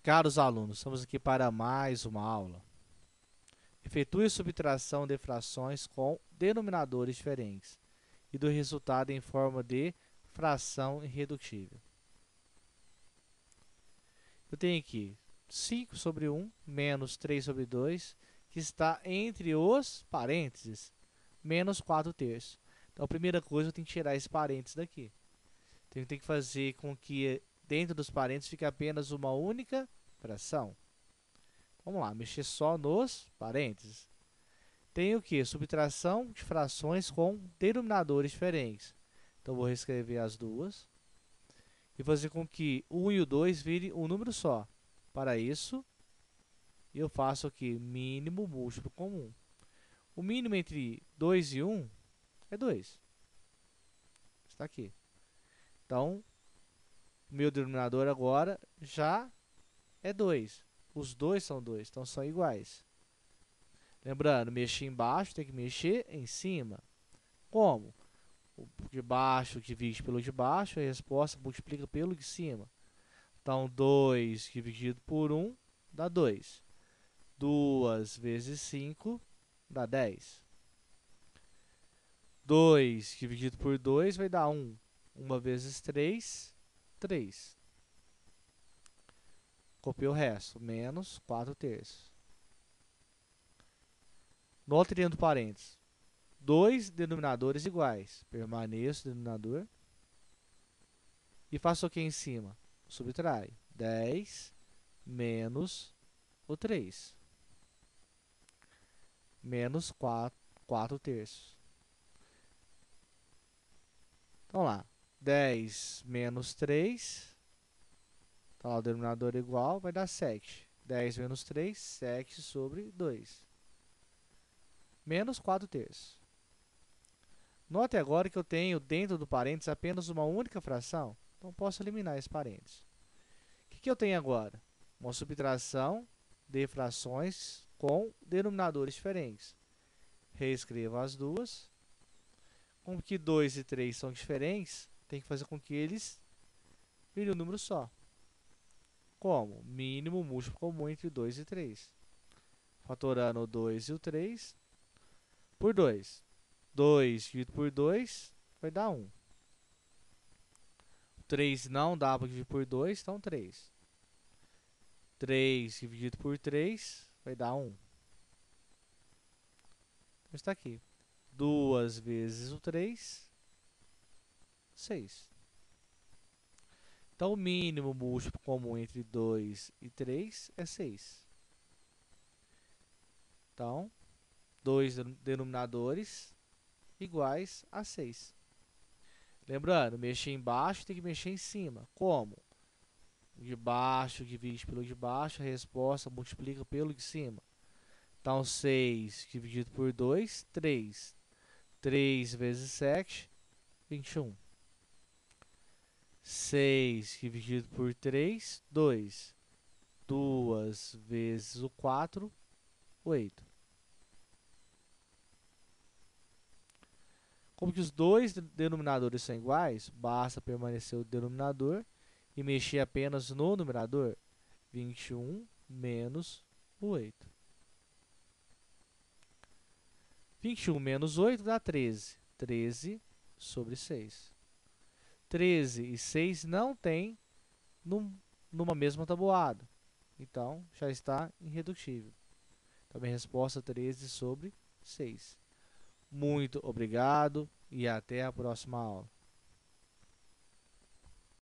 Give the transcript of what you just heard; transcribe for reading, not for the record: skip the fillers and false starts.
Caros alunos, estamos aqui para mais uma aula. Efetue subtração de frações com denominadores diferentes e do resultado em forma de fração irredutível. Eu tenho aqui 5 sobre 1 menos 3 sobre 2, que está entre os parênteses, menos 4 terços. Então, a primeira coisa, eu tenho que tirar esse parênteses daqui. Tenho que fazer com que dentro dos parênteses fique apenas uma única fração. Vamos lá, mexer só nos parênteses. Tem o que? Subtração de frações com denominadores diferentes. Então, vou reescrever as duas e fazer com que o 1 e o 2 virem um número só. Para isso, eu faço aqui mínimo múltiplo comum. O mínimo entre 2 e 1 é 2. Está aqui. Então, o meu denominador agora já é 2. Os dois são 2, então são iguais. Lembrando, mexer embaixo tem que mexer em cima. Como? O de baixo divide pelo de baixo, a resposta multiplica pelo de cima. Então, 2 dividido por 1 dá 2. 2 vezes 5 dá 10. 2 dividido por 2 vai dar 1. 1 vezes 3, 3. Copiei o resto, menos 4 terços. Nota dentro do parênteses. Dois denominadores iguais. Permaneço o denominador. E faço o que em cima? Subtrai. 10 menos o 3. Menos 4 terços. Então lá. 10 menos 3. Tá lá o denominador igual, vai dar 7. 10 menos 3, 7 sobre 2. Menos 4 terços. Note agora que eu tenho dentro do parênteses apenas uma única fração. Então, posso eliminar esse parênteses. O que eu tenho agora? Uma subtração de frações com denominadores diferentes. Reescrevo as duas. Como que 2 e 3 são diferentes, tem que fazer com que eles virem um número só. Como? Mínimo múltiplo comum entre 2 e 3. Fatorando o 2 e o 3 por 2. 2 dividido por 2 vai dar 1. 3 não dá para dividir por 2, então 3. 3 dividido por 3 vai dar 1. Então está aqui. 2 vezes o 3, 6. Então, o mínimo múltiplo comum entre 2 e 3 é 6. Então, dois denominadores iguais a 6. Lembrando, mexer embaixo tem que mexer em cima. Como? O de baixo divide pelo de baixo, a resposta multiplica pelo de cima. Então, 6 dividido por 2, 3. 3 vezes 7, 21. 6 dividido por 3, 2. 2 vezes o 4, 8. Como que os dois denominadores são iguais, basta permanecer o denominador e mexer apenas no numerador. 21 menos o 8. 21 menos 8 dá 13. 13 sobre 6. 13 e 6 não tem numa mesma tabuada. Então, já está irredutível. Então, minha resposta é 13 sobre 6. Muito obrigado e até a próxima aula.